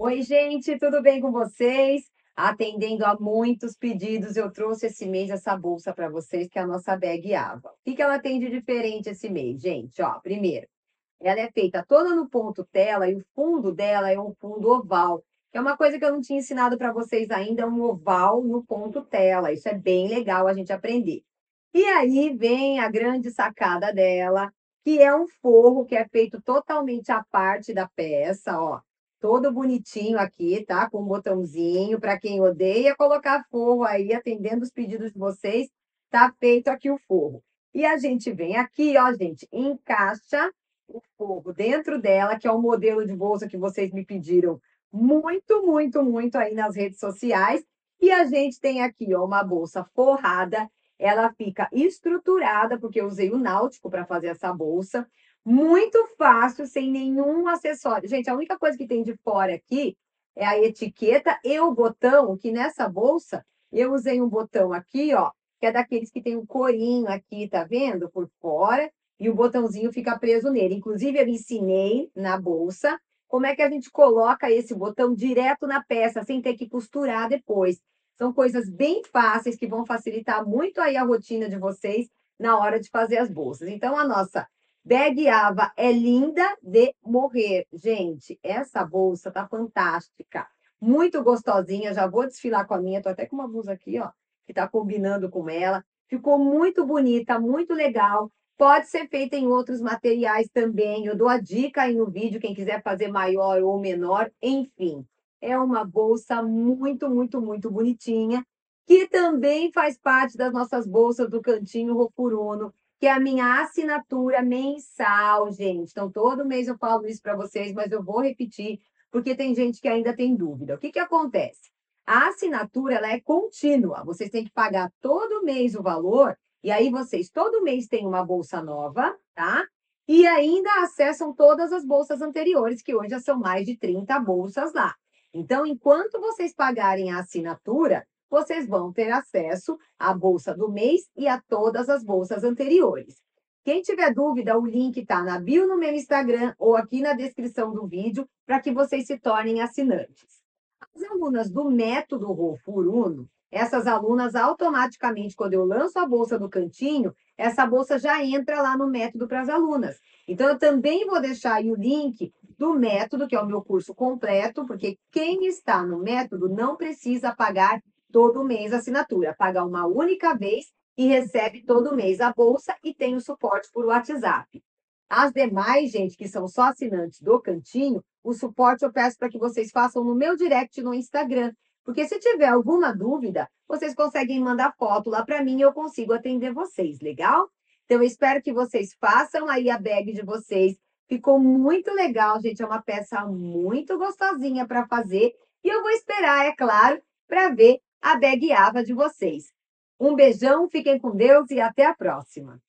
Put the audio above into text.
Oi, gente, tudo bem com vocês? Atendendo a muitos pedidos, eu trouxe esse mês essa bolsa para vocês, que é a nossa bag Ava. O que que ela tem de diferente esse mês, gente? Ó, primeiro, ela é feita toda no ponto tela e o fundo dela é um fundo oval, que é uma coisa que eu não tinha ensinado para vocês ainda, é um oval no ponto tela. Isso é bem legal a gente aprender. E aí vem a grande sacada dela, que é um forro que é feito totalmente à parte da peça, ó. Todo bonitinho aqui, tá? Com um botãozinho. Para quem odeia colocar forro aí, atendendo os pedidos de vocês, tá feito aqui o forro. E a gente vem aqui, ó, gente, encaixa o forro dentro dela, que é o modelo de bolsa que vocês me pediram muito, muito, muito aí nas redes sociais. E a gente tem aqui, ó, uma bolsa forrada. Ela fica estruturada, porque eu usei o náutico para fazer essa bolsa. Muito fácil, sem nenhum acessório. Gente, a única coisa que tem de fora aqui é a etiqueta e o botão, que nessa bolsa eu usei um botão aqui, ó, que é daqueles que tem um corinho aqui, tá vendo? Por fora, e o botãozinho fica preso nele. Inclusive, eu ensinei na bolsa como é que a gente coloca esse botão direto na peça, sem ter que costurar depois. São coisas bem fáceis que vão facilitar muito aí a rotina de vocês na hora de fazer as bolsas. Então, a nossa bag Ava é linda de morrer. Gente, essa bolsa tá fantástica. Muito gostosinha. Já vou desfilar com a minha. Tô até com uma blusa aqui, ó, que tá combinando com ela. Ficou muito bonita, muito legal. Pode ser feita em outros materiais também. Eu dou a dica aí no vídeo, quem quiser fazer maior ou menor, enfim. É uma bolsa muito, muito, muito bonitinha, que também faz parte das nossas bolsas do Cantinho Rofuruno, que é a minha assinatura mensal, gente. Então, todo mês eu falo isso para vocês, mas eu vou repetir, porque tem gente que ainda tem dúvida. O que que acontece? A assinatura, ela é contínua. Vocês têm que pagar todo mês o valor, e aí vocês todo mês têm uma bolsa nova, tá? E ainda acessam todas as bolsas anteriores, que hoje já são mais de 30 bolsas lá. Então, enquanto vocês pagarem a assinatura, vocês vão ter acesso à bolsa do mês e a todas as bolsas anteriores. Quem tiver dúvida, o link está na bio no meu Instagram ou aqui na descrição do vídeo para que vocês se tornem assinantes. As alunas do método Rofuruno, essas alunas automaticamente, quando eu lanço a bolsa do cantinho, essa bolsa já entra lá no método para as alunas. Então, eu também vou deixar aí o link do método, que é o meu curso completo, porque quem está no método não precisa pagar todo mês a assinatura, paga uma única vez e recebe todo mês a bolsa e tem o suporte por WhatsApp. As demais, gente, que são só assinantes do Cantinho, o suporte eu peço para que vocês façam no meu direct no Instagram. Porque se tiver alguma dúvida, vocês conseguem mandar foto lá para mim e eu consigo atender vocês, legal? Então, eu espero que vocês façam aí a bag de vocês. Ficou muito legal, gente. É uma peça muito gostosinha para fazer. E eu vou esperar, é claro, para ver a bag Ava de vocês. Um beijão, fiquem com Deus e até a próxima.